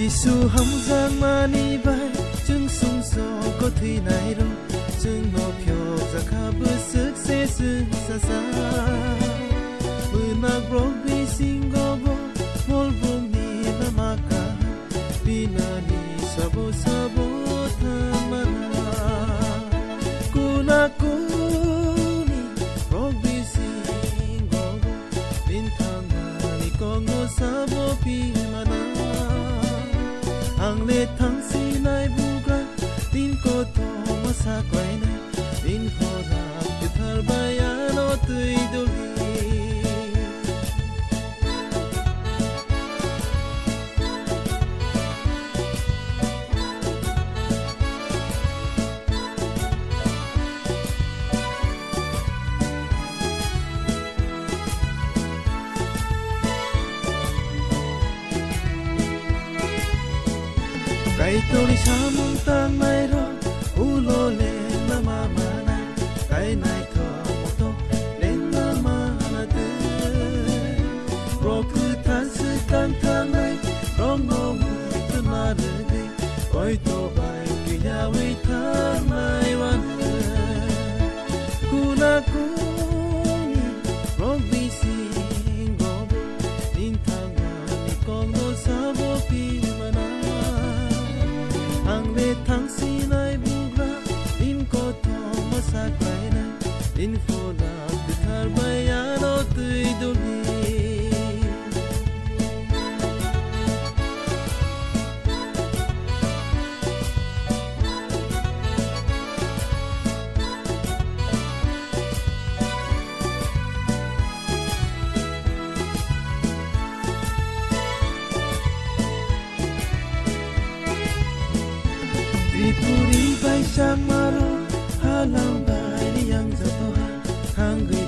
Giêsu hâm giang mani vai chứng sung so có thi này đâu chứng ngọc phiêu ra khá bữa sức sẽ sưng xa xa bữa nạc rô vi sinh gô bô mol vùng ni na maka bina ni sabo thamana kuna kuni rô vi sinh gô bô bin thanga ni kongo sabo pimana ang le thang si nai buga tin ko to masa kwai nai tin ko ra tu thar bayano tui doli kai tori samung tang mai ro ulo le na mama na kai nai tho to le na mana de ro ku ta su tang tang nai rong no mu tu na de oi to bai ki ya we ta mai wan ku na ku ni rong bi sing go din thang ni kong no sa bo pi mana ang le thang si nai buga in ko to masa kwai nai in fo na tu thar bayano tui doli Tripuri bai sang maro halang bai yang jatuh hang